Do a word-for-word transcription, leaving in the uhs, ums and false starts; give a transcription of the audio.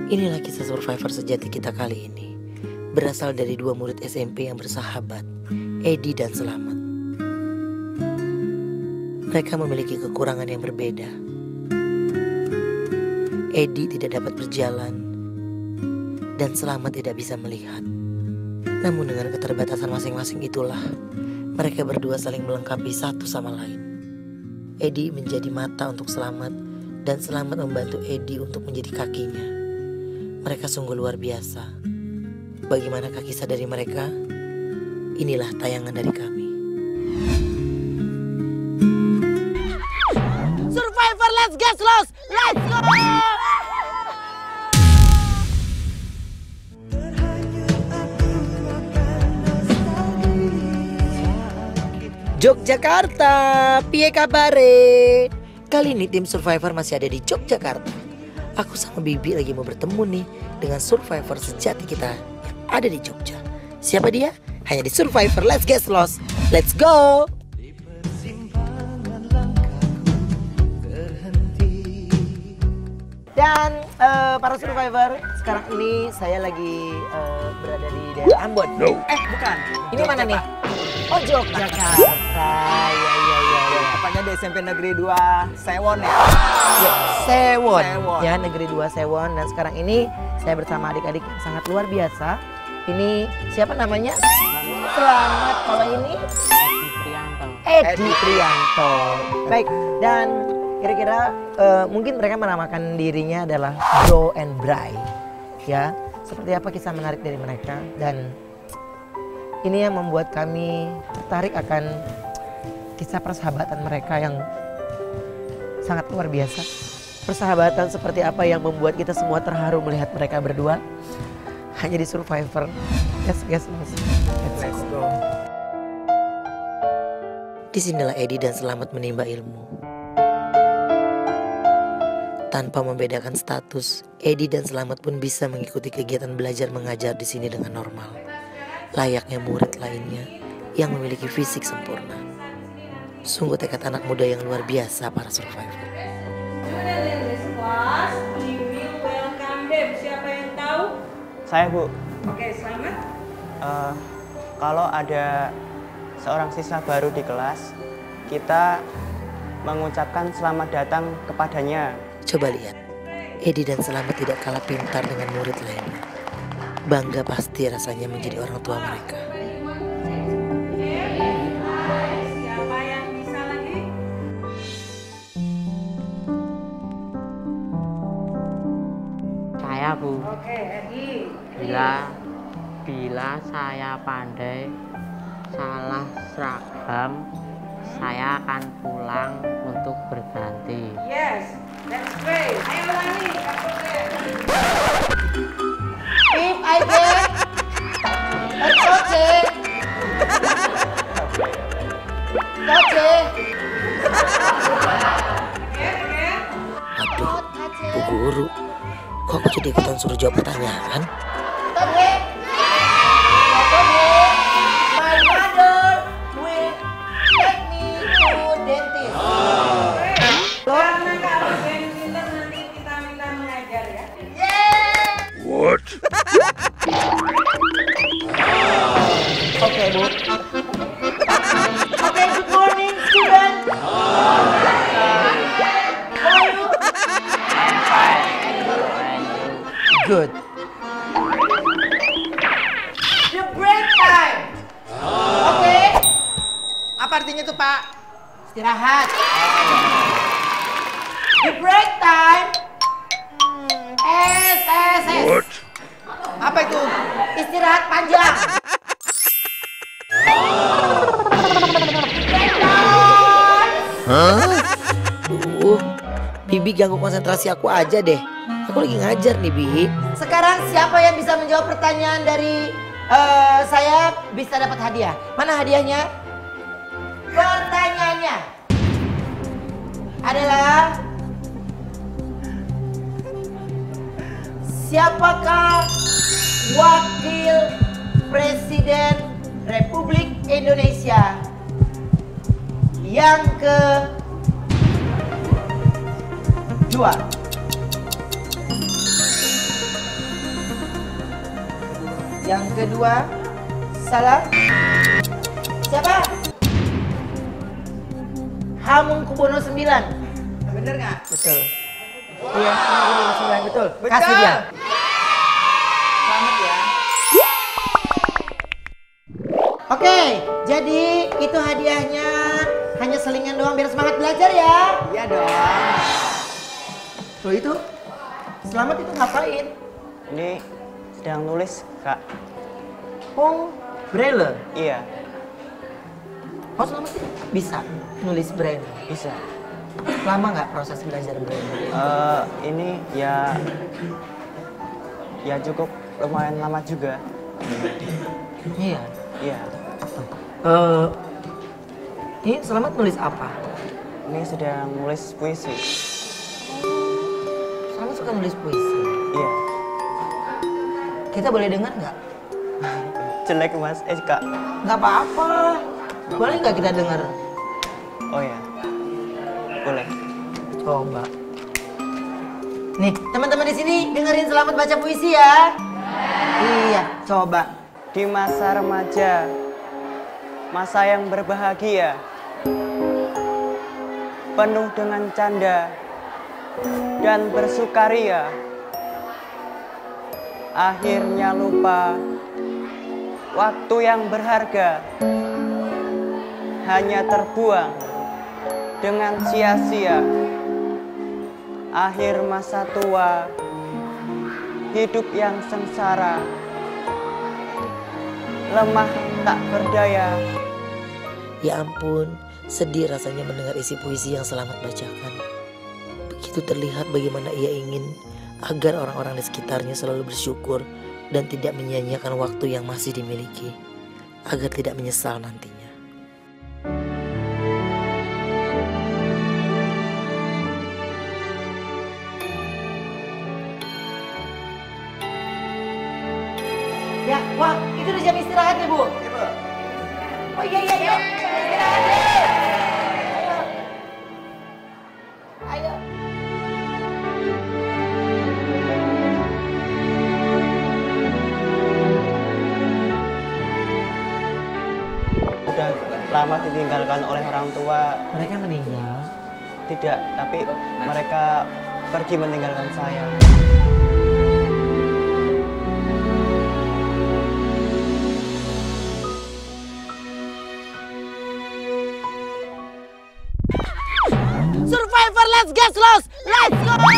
Inilah kisah survivor sejati kita kali ini. Berasal dari dua murid S M P yang bersahabat, Edi dan Selamat. Mereka memiliki kekurangan yang berbeda. Edi tidak dapat berjalan dan Selamat tidak bisa melihat. Namun dengan keterbatasan masing-masing itulah mereka berdua saling melengkapi satu sama lain. Edi menjadi mata untuk Selamat dan Selamat membantu Edi untuk menjadi kakinya. Mereka sungguh luar biasa. Bagaimanakah kisah dari mereka? Inilah tayangan dari kami. Survivor, let's get lost! Let's go! Yogyakarta, piye kabare? Kali ini tim Survivor masih ada di Yogyakarta. Aku sama Bibi lagi mau bertemu nih dengan Survivor sejati kita yang ada di Jogja. Siapa dia? Hanya di Survivor, let's get lost. Let's go! Dan uh, para Survivor, sekarang ini saya lagi uh, berada di daerah Ambon. No. Eh bukan, ini mana nih? Oh Yogyakarta, ya ya ya ya. Tepatnya di S M P Negeri dua Sewon ya? Ya, Sewon. Sewon. Ya, Negeri dua Sewon. Dan sekarang ini saya bersama adik-adik yang sangat luar biasa. Ini siapa namanya? Selamat. Kalau ini? Edi Prianto. Edi Prianto. Baik, dan kira-kira uh, mungkin mereka menamakan dirinya adalah Bro and Bray. Ya, seperti apa kisah menarik dari mereka, dan ini yang membuat kami tertarik akan kisah persahabatan mereka yang sangat luar biasa. Persahabatan seperti apa yang membuat kita semua terharu melihat mereka berdua hanya di Survivor. Yes, yes, yes. Let's go. Disinilah Edi dan Selamat menimba ilmu. Tanpa membedakan status, Edi dan Selamat pun bisa mengikuti kegiatan belajar mengajar di sini dengan normal. Layaknya murid lainnya yang memiliki fisik sempurna. Sungguh tekad anak muda yang luar biasa para Survivor. Student in this class, we will welcome them. Siapa yang tahu? Saya Bu, Oke, selamat. uh, kalau ada seorang siswa baru di kelas, kita mengucapkan selamat datang kepadanya. Coba lihat, Edi dan Selamat tidak kalah pintar dengan murid lainnya. Bangga pasti rasanya menjadi orang tua mereka. Siapa yang bisa lagi? Saya Bu, Oke, Edi. bila bila saya pandai salah seragam, saya akan pulang untuk berganti. Yes, that's great. Ayo ulangi. If I get a coche, coche. Aduh, Bu Guru, kok aku jadi ikutan suruh jawab pertanyaan? Coche, ya coche. My mother will take me to dentist. Karena kalau jadi pintar nanti kita minta mengajar ya. What? Oke Bu. Oke, good morning student. How are you? Good. The break time. Oke. Apa artinya itu Pak? Istirahat. The break time. S S S. Apa itu? Istirahat panjang. Hah? Duh, Bibi ganggu konsentrasi aku aja deh. Aku lagi ngajar nih, Bi. Sekarang siapa yang bisa menjawab pertanyaan dari uh, saya bisa dapat hadiah? Mana hadiahnya? Pertanyaannya adalah siapakah Wakil Presiden Republik Indonesia yang kedua? Yang kedua salah. Siapa? Hamengkubuwono sembilan. Bener nggak? Betul. Iya, Hamengkubuwono sembilan betul. Betul. Kasih dia. Selamat ya. Oke, jadi itu hadiahnya. Hanya selingan doang biar semangat belajar ya. Iya dong. Loh itu, Selamat itu ngapain? Ini sedang nulis, Kak. Oh, braille? Iya, Oh, Selamat itu bisa nulis braille? bisa. Lama nggak proses belajar braille? Eh, ini ya ya cukup lumayan lama juga. Iya. Iya. Eh, ini Selamat nulis apa? Ini sedang nulis puisi. Selamat suka nulis puisi. Iya. Kita boleh dengar nggak? Jelek, Mas. Eh, Kak. Nggak apa-apa. Boleh nggak kita dengar? Oh ya. Boleh. Coba. Nih, teman-teman di sini dengerin Selamat baca puisi ya. Iya, coba. Di masa remaja, masa yang berbahagia, penuh dengan canda dan bersukaria, akhirnya lupa waktu yang berharga hanya terbuang dengan sia-sia. Akhir masa tua, hidup yang sengsara, lemah tak berdaya. Ya ampun, sedih rasanya mendengar isi puisi yang Selamat bacakan. Begitu terlihat bagaimana ia ingin agar orang-orang di sekitarnya selalu bersyukur dan tidak menyia-nyiakan waktu yang masih dimiliki, agar tidak menyesal nantinya. Ya, wah, itu udah jam istirahat ya, Bu? Iya, Bu. Oh iya, iya, iya. Istirahat ya. Ayo. Ayo. Udah lama ditinggalkan oleh orang tua. Mereka meninggal. Tidak, tapi mereka pergi meninggalkan saya. Survivor, let's get lost! Let's go!